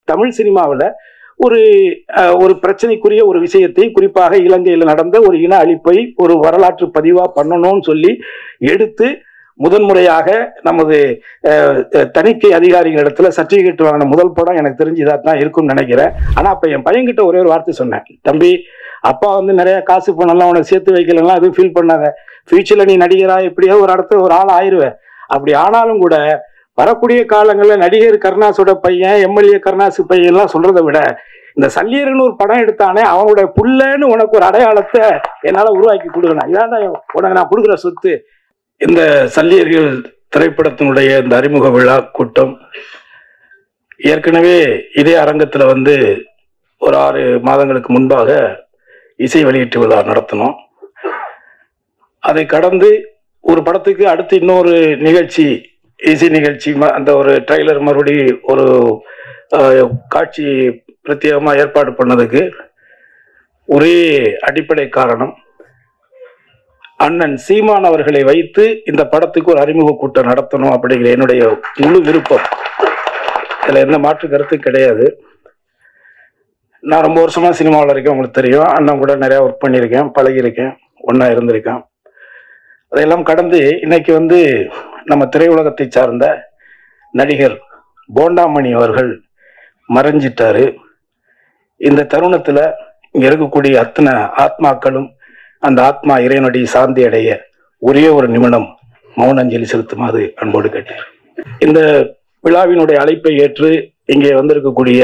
தமிழ் சினிமாவில் ஒரு ஒரு பிரச்சனைக்குரிய ஒரு விஷயத்தை, குறிப்பாக இலங்கையில் நடந்த ஒரு இன அழிப்பை ஒரு வரலாற்று பதிவாக பண்ணணும்னு சொல்லி எடுத்து முதன்முறையாக நமது தணிக்கை அதிகாரிகளிடத்துல சர்டிபிகேட் வாங்கின முதல் படம் எனக்கு தெரிஞ்சு இதாக தான் இருக்கும்னு நினைக்கிறேன். ஆனால் அப்போ என் பையன்கிட்ட ஒரே ஒரு வார்த்தை சொன்னேன், தம்பி அப்பா வந்து நிறைய காசு பணம்லாம் உனக்கு சேர்த்து வைக்கலாம், எதுவும் ஃபீல் பண்ணாத, ஃபியூச்சரில் நீ நடிகராக எப்படியோ ஒரு இடத்துல ஒரு ஆள் ஆயிடுவேன். அப்படி ஆனாலும் கூட வரக்கூடிய காலங்களில் நடிகர் கருணாஸோட பையன், எம்எல்ஏ கருணாசு பையன்லாம் சொல்றதை விட இந்த சல்லியர்னு ஒரு படம் எடுத்தானே அவனுடைய புள்ளன்னு உனக்கு ஒரு அடையாளத்தை என்னால் உருவாக்கி கொடுக்கணும், இதான் உனக்கு நான் கொடுக்குற சொத்து. இந்த சல்லியர்கள் திரைப்படத்தினுடைய இந்த அறிமுக விழா கூட்டம் ஏற்கனவே இதே அரங்கத்தில் வந்து ஒரு 6 மாதங்களுக்கு முன்பாக இசை வெளியீட்டு விழா நடத்தினோம். அதை கடந்து ஒரு படத்துக்கு அடுத்து இன்னொரு நிகழ்ச்சி, இசை நிகழ்ச்சி, அந்த ஒரு ட்ரைலர் மறுபடி ஒரு காட்சி பிரத்யேகமாக ஏற்பாடு பண்ணதுக்கு ஒரே அடிப்படை காரணம், அண்ணன் சீமான் அவர்களை வைத்து இந்த படத்துக்கு ஒரு அறிமுக கூட்டம் நடத்தணும் அப்படிங்கிற என்னுடைய முழு விருப்பம். இதில் எந்த மாற்று கருத்து கிடையாது. நான் ரொம்ப வருஷமா சினிமாவில் இருக்கேன், உங்களுக்கு தெரியும். அண்ணன் கூட நிறையா ஒர்க் பண்ணியிருக்கேன், பழகியிருக்கேன், ஒன்றா இருந்திருக்கேன். அதையெல்லாம் கடந்து இன்னைக்கு வந்து நம்ம திரையுலகத்தை சார்ந்த நடிகர் போண்டாமணி அவர்கள் மறைஞ்சிட்டாரு. இந்த தருணத்தில் இங்கே இருக்கக்கூடிய அத்தனை ஆத்மாக்களும் அந்த ஆத்மா இறைவனடி சாந்தி அடைய ஒரே ஒரு நிமிடம் மௌன அஞ்சலி செலுத்துமாறு அன்போடு கேட்டார். இந்த விழாவினுடைய அழைப்பை ஏற்று இங்கே வந்திருக்கக்கூடிய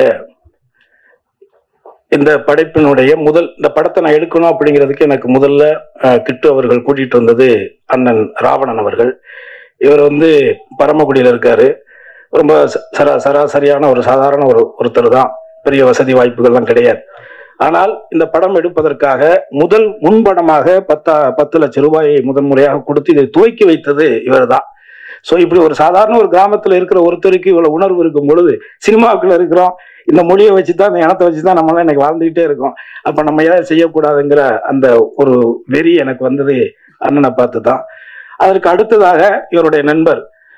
இந்த படைப்பினுடைய இந்த படத்தை நான் எடுக்கணும் அப்படிங்கிறதுக்கு எனக்கு முதல்ல கிட்டு அவர்கள் கூட்டிட்டு வந்தது அண்ணன் ராவணன் அவர்கள். இவர் வந்து பரமக்குடியில் இருக்காரு. ரொம்ப சராசரியான ஒரு சாதாரண ஒருத்தர் தான், பெரிய வசதி வாய்ப்புகள்லாம் கிடையாது. ஆனால் இந்த படம் எடுப்பதற்காக முதல் முன்படமாக 10 லட்சம் ரூபாயை முதன்முறையாக கொடுத்து இதை துவக்கி வைத்தது இவர் தான். ஸோ இப்படி ஒரு சாதாரண ஒரு கிராமத்தில் இருக்கிற ஒருத்தருக்கு இவ்வளவு உணர்வு இருக்கும் பொழுது, சினிமாவுக்குள்ள இருக்கிறோம், இந்த மொழியை வச்சுதான், இந்த இனத்தை வச்சுதான் நம்மளாம் இன்னைக்கு வாழ்ந்துகிட்டே இருக்கோம், அப்ப நம்ம ஏதாவது செய்யக்கூடாதுங்கிற அந்த ஒரு வெறி எனக்கு வந்தது அண்ணனை பார்த்து தான். அதற்கு அடுத்ததாக இவருடைய நண்பர்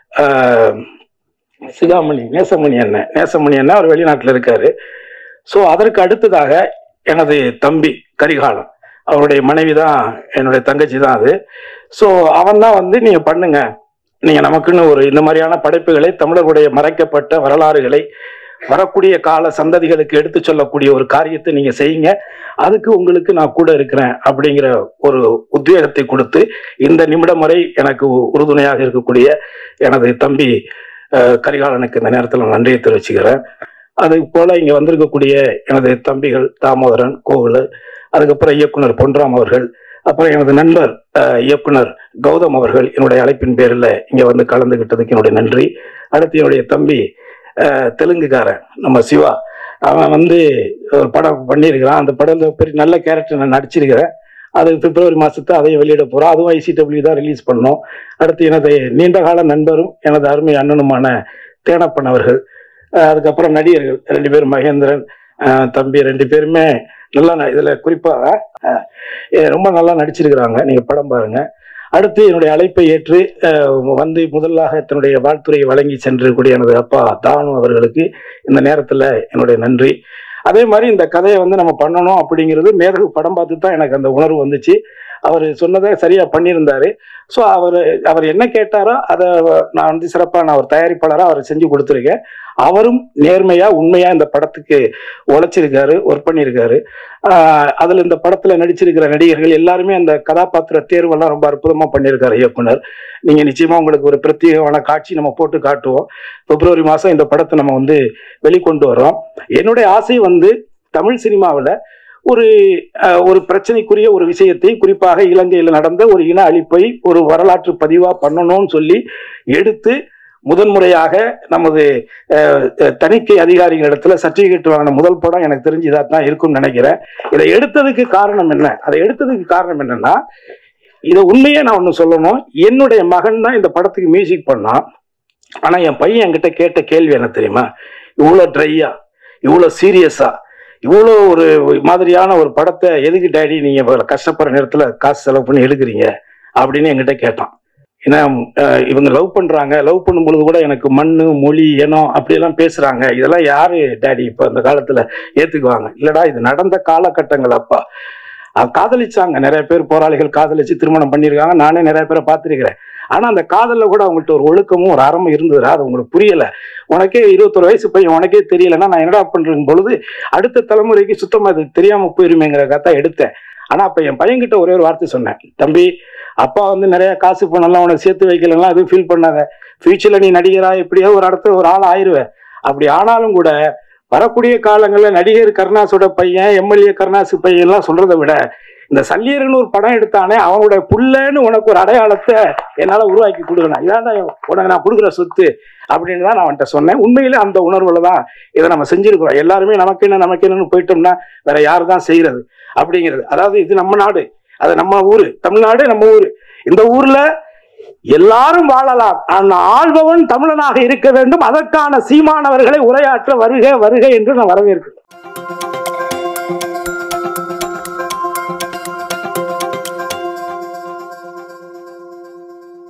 நேசமணி அண்ணன் அவர் வெளிநாட்டில் இருக்காரு. ஸோ அதற்கு அடுத்ததாக எனது தம்பி கரிகாலன், அவருடைய மனைவி தான் என்னுடைய தங்கச்சி தான் அது. ஸோ அவன் தான் வந்து நீங்க பண்ணுங்க, நீங்க நமக்குன்னு ஒரு இந்த மாதிரியான படைப்புகளை, தமிழர்களுடைய மறைக்கப்பட்ட வரலாறுகளை வரக்கூடிய கால சந்ததிகளுக்கு எடுத்து சொல்லக்கூடிய ஒரு காரியத்தை நீங்க செய்யுங்க, அதுக்கு உங்களுக்கு நான் கூட இருக்கிறேன் அப்படிங்கிற ஒரு உத்வேகத்தை கொடுத்து இந்த நிமிடம் வரை எனக்கு உறுதுணையாக இருக்கக்கூடிய எனது தம்பி கரிகாலனுக்கு இந்த நேரத்தில் நன்றியை தெரிவிச்சுக்கிறேன். அது போல இங்க வந்திருக்கக்கூடிய எனது தம்பிகள் தாமோதரன், கோகுல, அதுக்கப்புறம் இயக்குனர் பொன்ராம் அவர்கள், அப்புறம் எனது நண்பர் இயக்குனர் கௌதம் அவர்கள் என்னுடைய அழைப்பின் பேரில் இங்க வந்து கலந்துகிட்டதுக்கு என்னுடைய நன்றி. அடுத்து என்னுடைய தம்பி தெலுங்குக்காரன் நம்ம சிவா, அவன் வந்து ஒரு படம் பண்ணியிருக்கிறான். அந்த படத்தில் பெரிய நல்ல கேரக்டர் நான் நடிச்சிருக்கிறேன். அது பிப்ரவரி மாதத்தை அதையும் வெளியிட போகிறோம். அதுவும் ICW தான் ரிலீஸ் பண்ணோம். அடுத்து எனது நீண்டகால நண்பரும் எனது அருமை அண்ணனுமான தேனப்பன் அவர்கள், அதுக்கப்புறம் நடிகர்கள் 2 பேரும், மகேந்திரன் தம்பி 2 பேருமே நல்லா இதில் குறிப்பாக ரொம்ப நல்லா நடிச்சிருக்கிறாங்க. நீங்கள் படம் பாருங்க. அடுத்து என்னுடைய அழைப்பை ஏற்று வந்து முதலாக தன்னுடைய வாழ்த்துறையை வழங்கி சென்றிருக்கூடிய எனது அப்பா தானு அவர்களுக்கு இந்த நேரத்தில் என்னுடைய நன்றி. அதே மாதிரி இந்த கதையை வந்து நம்ம பண்ணணும் அப்படிங்கிறது மேதகு படம் பார்த்து தான் எனக்கு அந்த உணர்வு வந்துச்சு. அவர் சொன்னதை சரியா பண்ணியிருந்தாரு. ஸோ அவர் என்ன கேட்டாரோ அதை நான் வந்து சிறப்பாக நான் ஒரு தயாரிப்பாளராக அவர் செஞ்சு கொடுத்துருக்கேன். அவரும் நேர்மையா உண்மையா இந்த படத்துக்கு உழைச்சிருக்காரு, ஒர்க் பண்ணியிருக்காரு. அதுல இந்த படத்துல நடிச்சிருக்கிற நடிகர்கள் எல்லாருமே அந்த கதாபாத்திர தேர்வெல்லாம் ரொம்ப அற்புதமா பண்ணியிருக்காரு இயக்குனர். நீங்க நிச்சயமா உங்களுக்கு ஒரு பிரத்யேகமான காட்சி நம்ம போட்டு காட்டுவோம். பிப்ரவரி மாதம் இந்த படத்தை நம்ம வந்து வெளிக்கொண்டு வரோம். என்னுடைய ஆசை வந்து தமிழ் சினிமாவில் ஒரு பிரச்சனைக்குரிய ஒரு விஷயத்தை, குறிப்பாக இலங்கையில் நடந்த ஒரு இன அழிப்பை ஒரு வரலாற்று பதிவா பண்ணணும்னு சொல்லி எடுத்து முதன்முறையாக நமது தணிக்கை அதிகாரிகளிடத்துல சர்டிபிகேட் வாங்கின முதல் படம் எனக்கு தெரிஞ்சு இதாக தான் இருக்கும்னு நினைக்கிறேன். இதை எடுத்ததுக்கு காரணம் என்ன? அதை எடுத்ததுக்கு காரணம் என்னன்னா, இதை உண்மையே நான் ஒன்று சொல்லணும். என்னுடைய மகன் தான் இந்த படத்துக்கு மியூசிக் பண்ணான். ஆனா என் பையன் என்கிட்ட கேட்ட கேள்வி என்ன தெரியுமா? இவ்வளோ ட்ரையா, இவ்வளோ சீரியஸா, இவ்வளோ ஒரு மாதிரியான ஒரு படத்தை எதுக்கு டேடி நீங்க கஷ்டப்படுற நேரத்தில் காசு செலவு பண்ணி எடுக்கிறீங்க அப்படின்னு என்கிட்ட கேட்டான். ஏன்னா இவங்க லவ் பண்றாங்க, லவ் பண்ணும்பொழுது கூட எனக்கு மண்ணு மொழி இனம் அப்படியெல்லாம் பேசுறாங்க, இதெல்லாம் யாரு டேடி இப்போ அந்த காலத்துல ஏத்துக்குவாங்க? இல்லடா, இது நடந்த காலகட்டங்கள். அப்பா காதலிச்சாங்க, நிறைய பேர் போராளிகள் காதலிச்சு திருமணம் பண்ணியிருக்காங்க, நானே நிறைய பேரை பார்த்துருக்கிறேன். ஆனா அந்த காதல்ல கூட அவங்கள்ட்ட ஒரு ஒழுக்கமும் ஒரு அறமும் இருந்ததுடா, அது உங்களுக்கு புரியல. உனக்கே 21 வயசு பையன், உனக்கே தெரியலன்னா நான் என்னடா பண்றேன் பொழுது அடுத்த தலைமுறைக்கு சுத்தமா அது தெரியாம போயிருமேங்கிறதான் எடுத்தேன். ஆனா அப்ப என் பையன்கிட்ட ஒரே ஒரு வார்த்தை சொன்னேன், தம்பி அப்பா நிறைய காசு பணம்லாம் உனக்கு சேர்த்து வைக்கலாம், எதுவும் ஃபீல் பண்ணாத, ஃபியூச்சர்ல நீ நடிகரா எப்படியோ ஒரு இடத்துல ஒரு ஆள் ஆயிருவ. அப்படி ஆனாலும் கூட வரக்கூடிய காலங்களில் நடிகர் கருணாஸோட பையன், எம்எல்ஏ கருணாசு பையன் எல்லாம் சொல்றதை விட இந்த சல்லியர்னு ஒரு படம் எடுத்தானே அவனுடைய புள்ளன்னு உனக்கு ஒரு அடையாளத்தை என்னால உருவாக்கி கொடுக்கணும், இதான் உனக்கு நான் கொடுக்குற சொத்து அப்படின்னு தான் நான் அவன்கிட்ட சொன்னேன். உண்மையிலே அந்த உணர்வுல தான் இதை நம்ம செஞ்சிருக்கிறோம். எல்லாருமே நமக்கு என்னன்னு போயிட்டோம்னா வேற யாரு தான் செய்யறது அப்படிங்கிறது. அதாவது இது நம்ம நாடு, அது நம்ம ஊரு, தமிழ்நாடு நம்ம ஊரு. இந்த ஊர்ல எல்லாரும் வாழலாம், ஆனால் ஆள்பவன் தமிழனாக இருக்க வேண்டும். அதற்கான சீமானவர்களை உரையாற்ற வருக வருக என்று நான் வரவேற்கிறேன்.